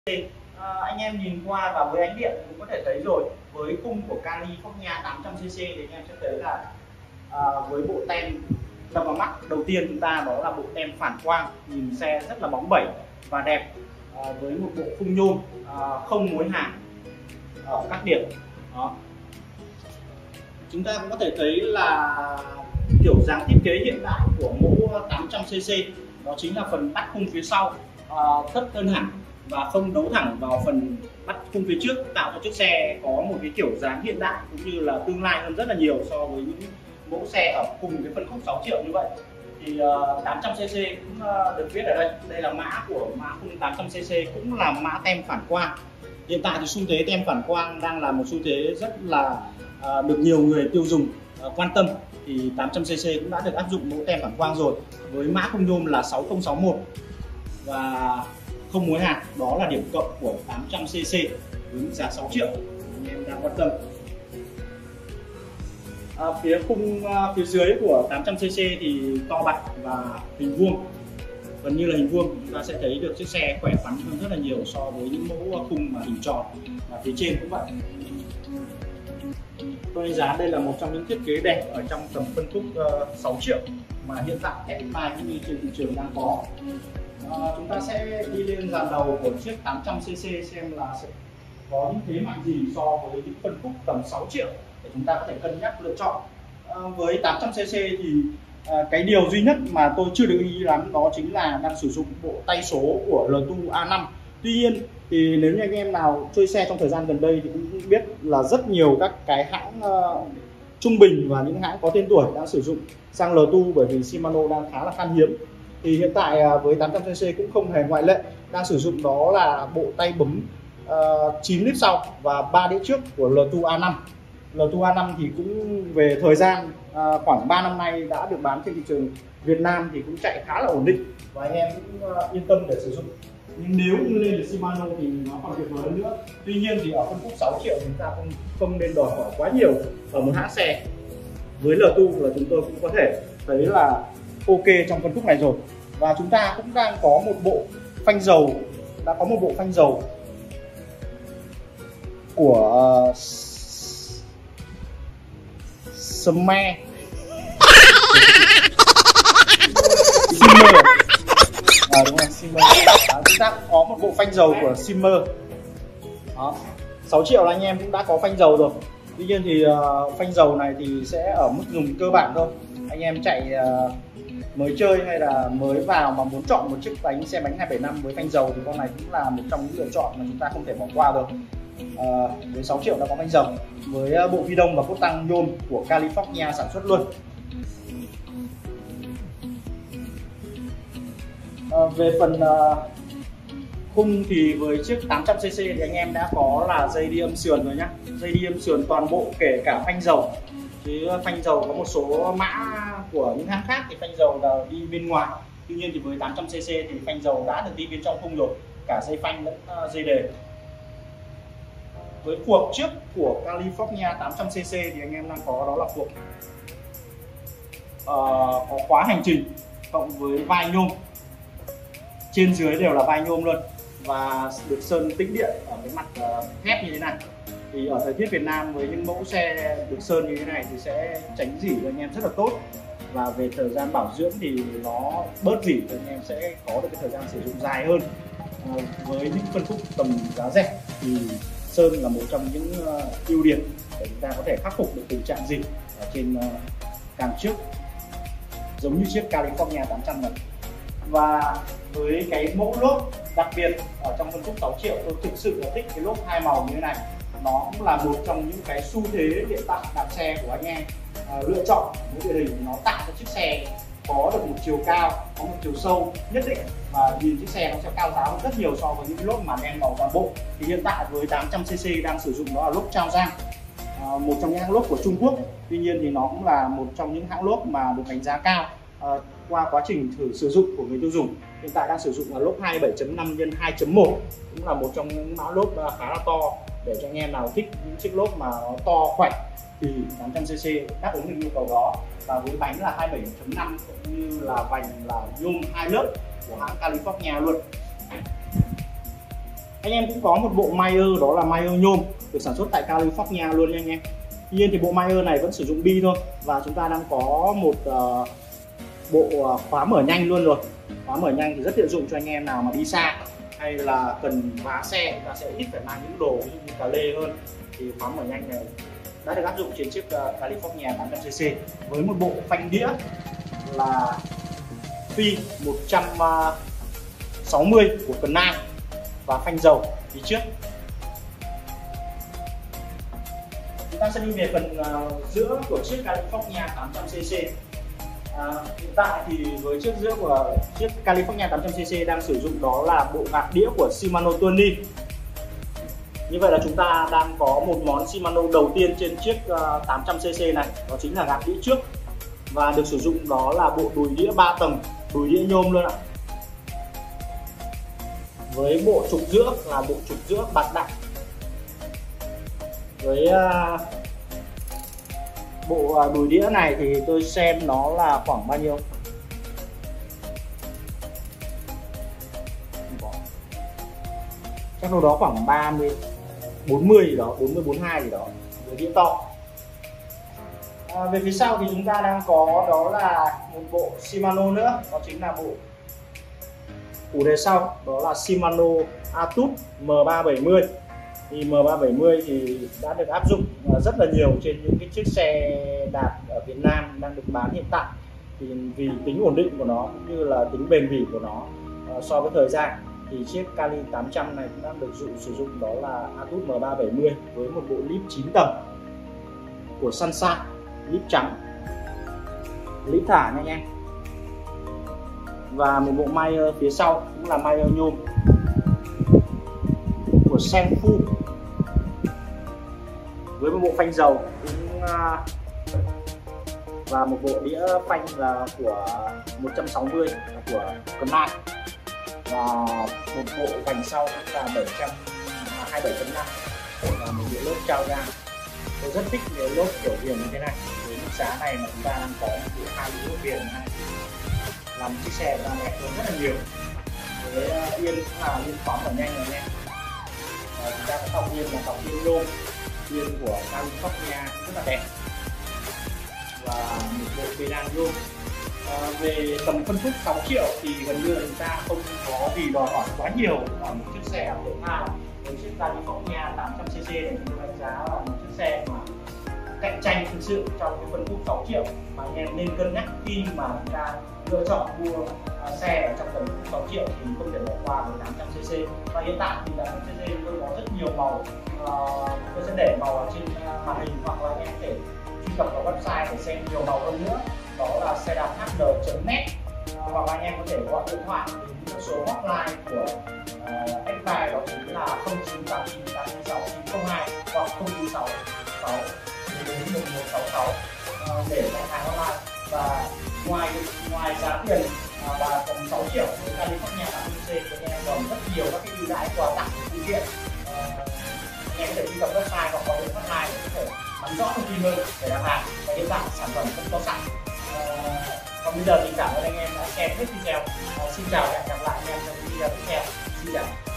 Anh em nhìn qua và với ánh điện cũng có thể thấy rồi, với khung của California 800cc thì anh em sẽ thấy là với bộ tem đập vào mắt đầu tiên chúng ta đó là bộ tem phản quang, nhìn xe rất là bóng bẩy và đẹp, với một bộ khung nhôm không mối hàn ở các điểm đó. Chúng ta cũng có thể thấy là kiểu dáng thiết kế hiện đại của mẫu 800cc đó chính là phần bắt khung phía sau thấp hơn hẳn và không đấu thẳng vào phần bắt khung phía trước, tạo cho chiếc xe có một cái kiểu dáng hiện đại cũng như là tương lai hơn rất là nhiều so với những mẫu xe ở cùng cái phân khúc 6 triệu như vậy. Thì 800cc cũng được viết ở đây, đây là mã của mã khung 800cc, cũng là mã tem phản quang. Hiện tại thì xu thế tem phản quang đang là một xu thế rất là được nhiều người tiêu dùng quan tâm. Thì 800cc cũng đã được áp dụng mẫu tem phản quang rồi, với mã khung nhôm là 6061 và không mối hàn, đó là điểm cộng của 800cc với giá 6 triệu anh em đang quan tâm. Phía khung phía dưới của 800cc thì to bạch và hình vuông, gần như là hình vuông. Chúng ta sẽ thấy được chiếc xe khỏe khoắn hơn rất là nhiều so với những mẫu khung mà hình tròn, và phía trên cũng vậy. Tôi đánh giá đây là một trong những thiết kế đẹp ở trong tầm phân khúc 6 triệu mà hiện tại F5 cũng như trên thị trường đang có. Chúng ta sẽ đi lên dàn đầu của chiếc 800cc xem là sẽ có những thế mạnh gì so với những phân khúc tầm 6 triệu để chúng ta có thể cân nhắc lựa chọn. Với 800cc thì cái điều duy nhất mà tôi chưa được ý lắm đó chính là đang sử dụng bộ tay số của L2 A5. Tuy nhiên thì nếu như anh em nào chơi xe trong thời gian gần đây thì cũng biết là rất nhiều các cái hãng trung bình và những hãng có tên tuổi đang sử dụng sang L2, bởi vì Shimano đang khá là khan hiếm. Thì hiện tại với 800cc cũng không hề ngoại lệ, đang sử dụng đó là bộ tay bấm 9 lít sau và 3 đĩa trước của L2 A5. L2 A5 thì cũng về thời gian khoảng 3 năm nay đã được bán trên thị trường Việt Nam thì cũng chạy khá là ổn định và anh em cũng yên tâm để sử dụng. Nhưng nếu như lên được Shimano thì nó còn tuyệt vời hơn nữa. Tuy nhiên thì ở phân khúc 6 triệu chúng ta không nên đòi hỏi quá nhiều ở một hãng xe. Với L2 là chúng tôi cũng có thể thấy là ok trong phân khúc này rồi. Và chúng ta cũng đang có một bộ phanh dầu, đã có một bộ phanh dầu của Simmer. Đúng rồi, Simmer. Chúng ta cũng có một bộ phanh dầu của Simmer. Đó. 6 triệu là anh em cũng đã có phanh dầu rồi. Tuy nhiên thì phanh dầu này thì sẽ ở mức dùng cơ bản thôi. Anh em chạy mới chơi hay là mới vào mà muốn chọn một chiếc xe bánh 275 với phanh dầu thì con này cũng là một trong những lựa chọn mà chúng ta không thể bỏ qua được. Với 6 triệu đã có phanh dầu với bộ vi đông và cốt tăng nhôm của California sản xuất luôn. Về phần khung thì với chiếc 800cc thì anh em đã có là dây đi âm sườn rồi nhá, dây đi âm sườn toàn bộ kể cả phanh dầu, chứ phanh dầu có một số mã của những hãng khác thì phanh dầu là đi bên ngoài. Tuy nhiên thì với 800cc thì phanh dầu đã được đi bên trong khung rồi, cả dây phanh lẫn dây đề. Với phuộc trước của California 800cc thì anh em đang có đó là phuộc có khóa hành trình cộng với vai nhôm, trên dưới đều là vai nhôm luôn và được sơn tĩnh điện ở cái mặt thép như thế này. Thì ở thời tiết Việt Nam với những mẫu xe được sơn như thế này thì sẽ tránh rỉ cho anh em rất là tốt, và về thời gian bảo dưỡng thì nó bớt rỉ cho anh em sẽ có được cái thời gian sử dụng dài hơn. Với những phân khúc tầm giá rẻ thì sơn là một trong những ưu điểm để chúng ta có thể khắc phục được tình trạng rỉ ở trên càng trước, giống như chiếc California 800 này. Và với cái mẫu lốp đặc biệt ở trong phân khúc 6 triệu, tôi thực sự là thích cái lốp hai màu như thế này. Nó cũng là một trong những cái xu thế hiện tại đạp xe của anh em lựa chọn một địa hình nó tạo cho chiếc xe có được một chiều cao, có một chiều sâu nhất định và nhìn chiếc xe nó sẽ cao giáo hơn rất nhiều so với những lốp mà đen màu toàn bộ. Thì hiện tại với 800cc đang sử dụng đó là lốp Trao Giang, một trong những hãng lốp của Trung Quốc. Tuy nhiên thì nó cũng là một trong những hãng lốp mà được đánh giá cao qua quá trình thử sử dụng của người tiêu dùng. Hiện tại đang sử dụng là lốp 27.5 x 2.1, cũng là một trong những mã lốp khá là to để cho anh em nào thích những chiếc lốp mà nó to khỏe thì 800cc đáp ứng được nhu cầu đó. Và với bánh là 27.5 cũng như là vành là nhôm 2 lớp của hãng California luôn. Anh em cũng có một bộ Meyer, đó là Meyer nhôm, được sản xuất tại California luôn nha anh em. Tuy nhiên thì bộ Meyer này vẫn sử dụng bi thôi, và chúng ta đang có một bộ khóa mở nhanh luôn rồi. Khóa mở nhanh thì rất tiện dụng cho anh em nào mà đi xa hay là cần vá xe, chúng ta sẽ ít phải mang những đồ ví dụ như cà lê hơn, thì khóa mở nhanh này đã được áp dụng trên chiếc California 800cc với một bộ phanh đĩa là phi 160 của Canam và phanh dầu phía trước. Chúng ta sẽ đi về phần giữa của chiếc California 800cc. Hiện tại thì với chiếc giữa của chiếc California 800cc đang sử dụng đó là bộ gạt đĩa của Shimano Tuning. Như vậy là chúng ta đang có một món Shimano đầu tiên trên chiếc 800cc này, đó chính là gạt đĩa trước, và được sử dụng đó là bộ đùi đĩa 3 tầng, đùi đĩa nhôm luôn ạ. Với bộ trục giữa là bộ trục giữa bạc đặng. Với bộ đùi đĩa này thì tôi xem nó là khoảng bao nhiêu, chắc đâu đó khoảng 30, 40 gì đó, 40, 42 gì đó, với đĩa to. Về phía sau thì chúng ta đang có đó là một bộ Shimano nữa, đó chính là bộ củ đề sau, đó là Shimano Atut M370. Thì M370 thì đã được áp dụng rất là nhiều trên những cái chiếc xe đạp ở Việt Nam đang được bán hiện tại, thì vì tính ổn định của nó cũng như là tính bền bỉ của nó so với thời gian, thì chiếc Cali 800 này cũng đang được sử dụng đó là Atut M370 với một bộ lip 9 tầng của Sunshine, lip trắng, lip thả nha anh em, và một bộ Meyer phía sau cũng là Meyer nhôm của Senfu với một bộ phanh dầu cũng, và một bộ đĩa phanh là của 160 là của Canam, và một bộ vành sau cũng là 27.5 và một bộ lốp trao ra. Tôi rất thích cái lốp kiểu viền như thế này, với mức giá này mà chúng ta đang có một 2 lốp viền này, làm chiếc xe của ta đẹp hơn rất là nhiều. Với yên cũng là yên khóa mở nhanh rồi nha. Chúng ta có cọc yên là cọc yên nhôm, yên của California rất là đẹp, và một bộ pedal nhôm. Về tầm phân khúc 6 triệu thì gần như là chúng ta không có gì đòi hỏi quá nhiều ở một chiếc xe thể thao. Với chiếc California 800cc này chúng tôi đánh giá là một chiếc xe mà cạnh tranh thực sự trong cái phân khúc 6 triệu mà anh em nên cân nhắc khi mà chúng ta lựa chọn mua xe ở trong tầm 6 triệu thì không thể bỏ qua với 800cc. Và hiện tại thì 800cc tôi có rất nhiều màu, tôi sẽ để màu ở trên màn hình, hoặc là anh em có thể truy cập vào website để xem nhiều màu hơn nữa, đó là xe đạp hn.net, hoặc anh em có thể gọi điện thoại đến số hotline của Xpire, đó chính là 0989869902 hoặc 0966 1166 để đặt hàng online. Và ngoài giá tiền và tầm 6 triệu với California 800cc thì anh em còn rất nhiều các cái ưu đãi quà tặng phụ kiện. Anh em có thể truy cập website hoặc gọi điện hotline để có thể nắm rõ thông tin hơn để đặt hàng, và hiện tại sản phẩm không có sẵn. Còn bây giờ thì cảm ơn anh em đã xem hết video. Xin chào và hẹn gặp lại anh em trong video tiếp theo. Xin chào.